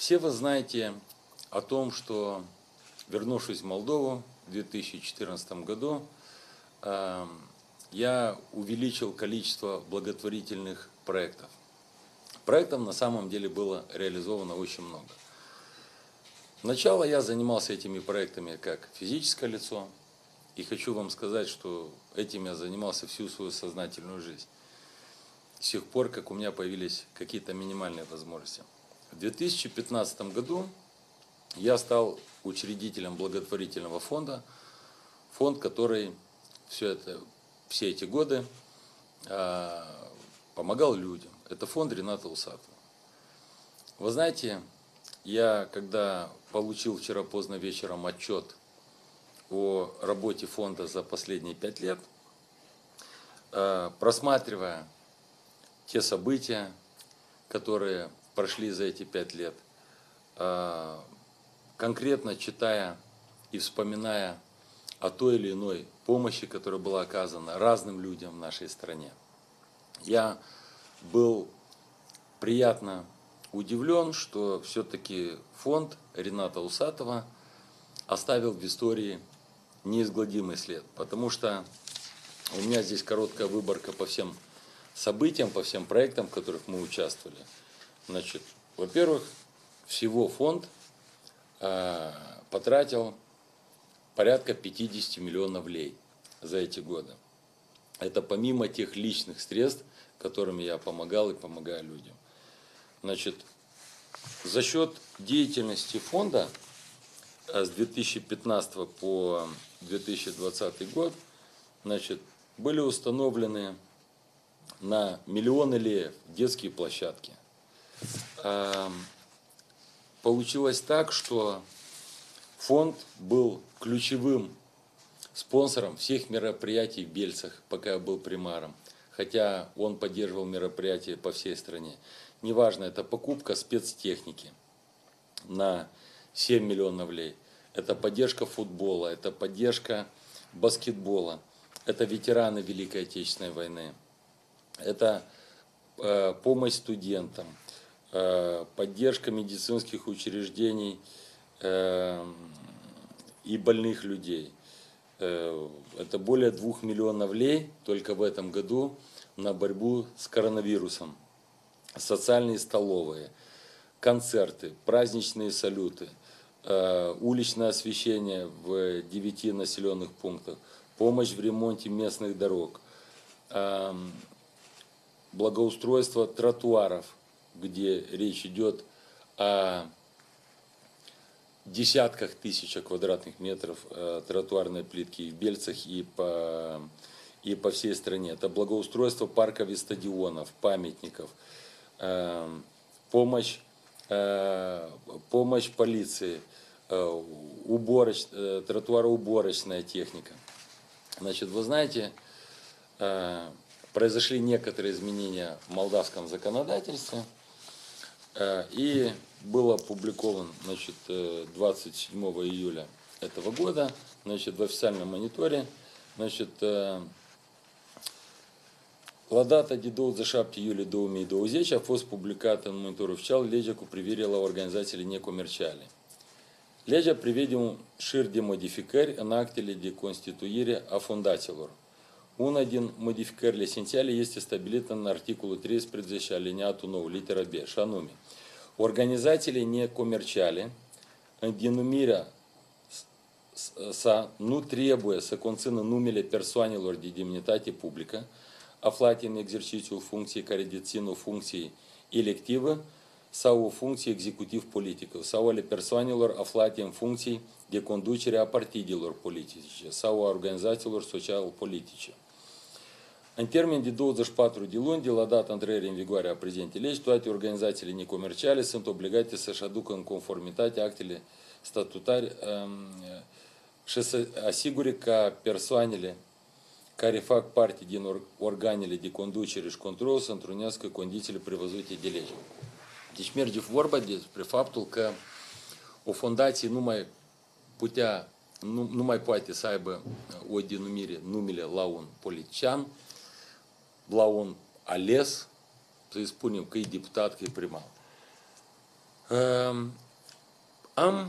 Все вы знаете о том, что, вернувшись в Молдову в 2014 году, я увеличил количество благотворительных проектов. Проектов на самом деле было реализовано очень много. Сначала я занимался этими проектами как физическое лицо, и хочу вам сказать, что этим я занимался всю свою сознательную жизнь, с тех пор, как у меня появились какие-то минимальные возможности. В 2015 году я стал учредителем благотворительного фонда, фонд, который все эти годы помогал людям. Это фонд Рината Усатова. Вы знаете, я когда получил вчера поздно вечером отчет о работе фонда за последние 5 лет, просматривая те события, которые прошли за эти 5 лет, конкретно читая и вспоминая о той или иной помощи, которая была оказана разным людям в нашей стране, я был приятно удивлен, что все-таки фонд Рината Усатова оставил в истории неизгладимый след, потому что у меня здесь короткая выборка по всем событиям, по всем проектам, в которых мы участвовали. Значит, во-первых, всего фонд потратил порядка 50 миллионов лей за эти годы. Это помимо тех личных средств, которыми я помогал и помогаю людям. Значит, за счет деятельности фонда с 2015 по 2020 год, значит, были установлены на миллионы леев детские площадки. Получилось так, что фонд был ключевым спонсором всех мероприятий в Бельцах, пока я был примаром. Хотя он поддерживал мероприятия по всей стране. Неважно, это покупка спецтехники на 7 миллионов лей. Это поддержка футбола, это поддержка баскетбола. Это ветераны Великой Отечественной войны. Это помощь студентам, поддержка медицинских учреждений и больных людей. Это более 2 миллионов лей только в этом году на борьбу с коронавирусом. Социальные столовые, концерты, праздничные салюты, уличное освещение в 9 населенных пунктах, помощь в ремонте местных дорог, благоустройство тротуаров, где речь идет о десятках тысяч квадратных метров тротуарной плитки и в Бельцах, и по всей стране. Это благоустройство парков и стадионов, памятников, помощь полиции, тротуароуборочная техника. Значит, вы знаете, произошли некоторые изменения в молдавском законодательстве, и был опубликован, значит, 27 июля этого года, значит, в официальном мониторе, значит, Ладата дідов за шапті юлі до умій до узеча, фос публіката монітору вчал, ледя ку привірила організації не комерчалі. Ледя приведем шир де модификер на актеле де конституире а фундатилор. Un din modificările esențiale este stabilită în articolul 13 aliniatul 9, litera B, și anume, organizațiile necomerciale, în denumirea sa, nu trebuie să conțină numele persoanelor de demnitate publică, aflate în exercițiul funcției care dețin o funcție electivă sau o funcție executiv-politică, sau ale persoanelor aflate în funcții de conducere a partidelor politice sau a organizațiilor social-politice. În termen de 24 de luni de la data intrării în vigoare a prezentei legi, toate organizațiile necomerciale sunt obligate să-și aducă în conformitate actele statutare și să asigure ca persoanele care fac parte din organele de conducere și control să întrunească condițiile prevăzute de lege. Deci merge vorba despre faptul că o fundație nu mai poate să aibă o denumire, numele la un politician, la un ales, să-i spunem că e deputat, că e primar. Am,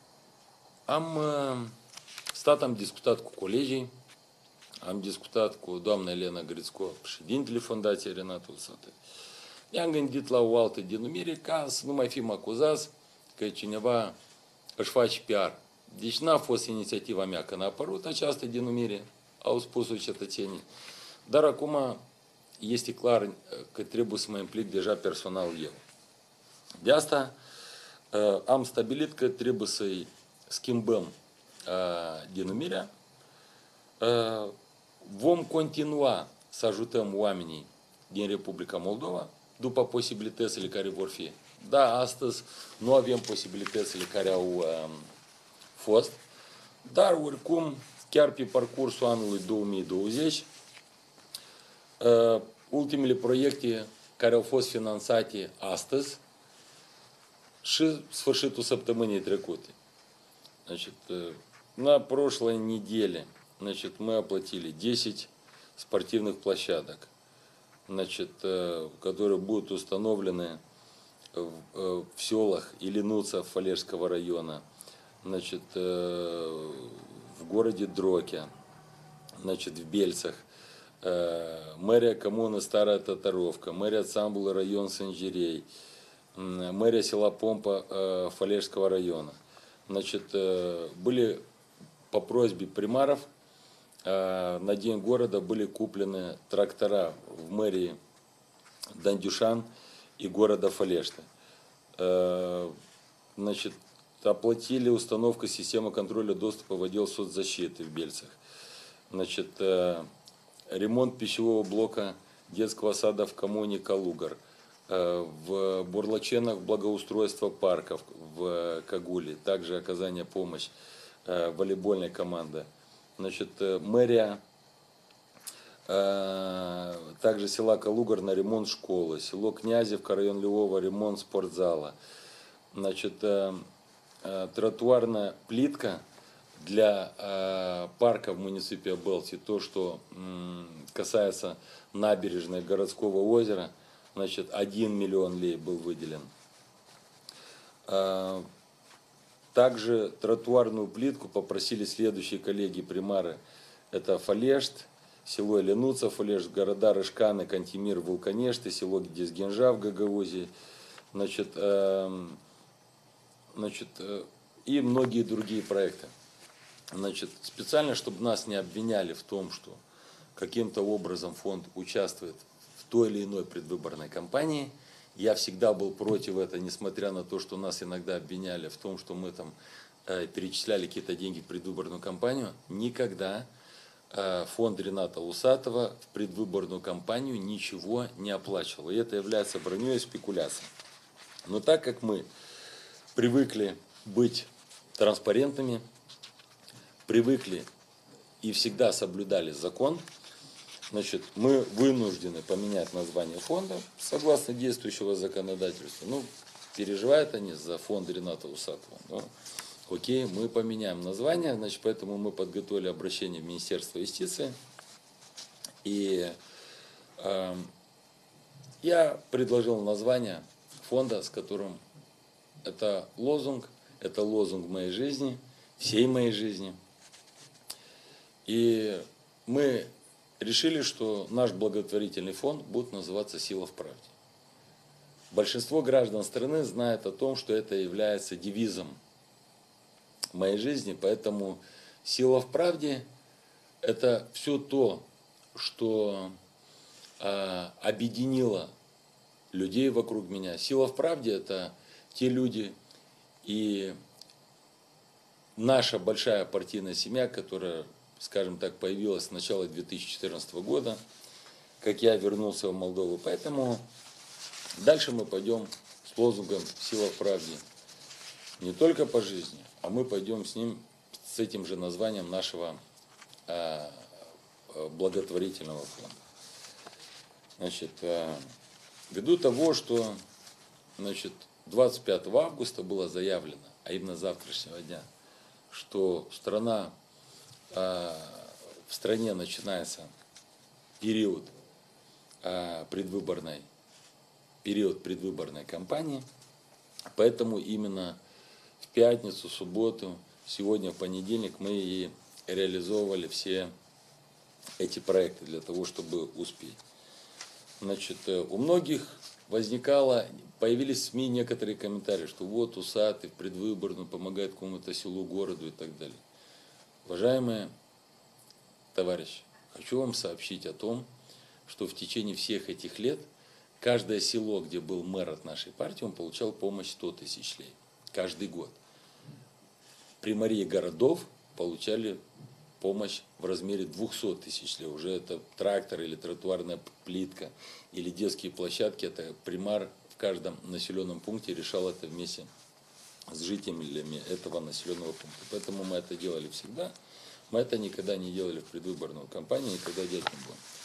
am stat, am discutat cu colegii, am discutat cu doamna Elena Gritsco, președintele Fundației Renatul Sată. Ne-am gândit la o altă denumire ca să nu mai fim acuzați că cineva își face PR. Deci n-a fost inițiativa mea când a apărut această denumire, au spus-o cetățenii. Dar acum este clar că trebuie să mă implic deja personal eu. De asta am stabilit că trebuie să-i schimbăm denumirea. Vom continua să ajutăm oamenii din Republica Moldova după posibilitățile care vor fi. Da, astăzi nu avem posibilitățile care au fost, dar oricum, chiar pe parcursul anului 2020, ultimele proiecte care au fost finanțate astăzi și sfârșitul săptămânii trecute. Значит, на прошлой неделе, значит, мы оплатили 10 спортивных площадок, значит, которые будут установлены в селах Ильинуца Фалежского района, значит, в городе Дроке, значит, в Бельцах, мэрия коммуны Старая Татаровка, мэрия Цамбула, район Санжирей, мэрия села Помпа Фалежского района. Значит, были по просьбе примаров, на День города были куплены трактора в мэрии Дандюшан и города Фалешта. Значит, оплатили установку системы контроля доступа в отдел соцзащиты в Бельцах. Значит, ремонт пищевого блока детского сада в коммуне Калугар. В Бурлаченах благоустройство парков в Кагуле. Также оказание помощи волейбольной команды. Значит, мэрия также села Калугар на ремонт школы. Село Князевка, район Львова, ремонт спортзала. Значит, тротуарная плитка для парка в муниципе Белти. То, что касается набережной городского озера. Значит, 1 миллион лей был выделен. Также тротуарную плитку попросили следующие коллеги-примары. Это Фалешт, село Ильинуца, Фалешт, города Рышканы, Кантемир, Вулканешты, село Дизгенжа в Гагаузии. Значит, и многие другие проекты. Значит, специально, чтобы нас не обвиняли в том, что каким-то образом фонд участвует в той или иной предвыборной кампании. Я всегда был против этого, несмотря на то, что нас иногда обвиняли в том, что мы там перечисляли какие-то деньги в предвыборную кампанию. Никогда фонд Рената Усатова в предвыборную кампанию ничего не оплачивал. И это является броней и спекуляцией. Но так как мы привыкли быть транспарентными, привыкли и всегда соблюдали закон, значит, мы вынуждены поменять название фонда согласно действующего законодательства. Ну, переживают они за фонд Рената Усатова. Ну, окей, мы поменяем название, значит, поэтому мы подготовили обращение в Министерство юстиции. И я предложил название фонда, с которым это лозунг моей жизни, всей моей жизни. И мы решили, что наш благотворительный фонд будет называться «Сила в правде». Большинство граждан страны знает о том, что это является девизом моей жизни, поэтому «Сила в правде» – это все то, что объединило людей вокруг меня. «Сила в правде» – это те люди и наша большая партийная семья, которая, скажем так, появилась с начала 2014 года, как я вернулся в Молдову. Поэтому дальше мы пойдем с лозунгом «Сила в правде» не только по жизни, а мы пойдем с этим же названием нашего благотворительного фонда. Значит, ввиду того, что, значит, 25 августа было заявлено, а именно завтрашнего дня, что в стране начинается период предвыборной кампании, Поэтому именно в пятницу, субботу, сегодня в понедельник мы и реализовывали все эти проекты для того, чтобы успеть. Значит, у многих появились в СМИ некоторые комментарии, что вот Усатый в предвыборную помогает какому-то селу, городу и так далее. Уважаемые товарищи, хочу вам сообщить о том, что в течение всех этих лет каждое село, где был мэр от нашей партии, он получал помощь 100 тысяч лей. Каждый год. Примарии городов получали помощь в размере 200 тысяч лей. Уже это трактор или тротуарная плитка, или детские площадки. Это примар в каждом населенном пункте решал это вместе с жителями этого населенного пункта. Поэтому мы это делали всегда. Мы это никогда не делали в предвыборную кампанию, никогда делать не будем.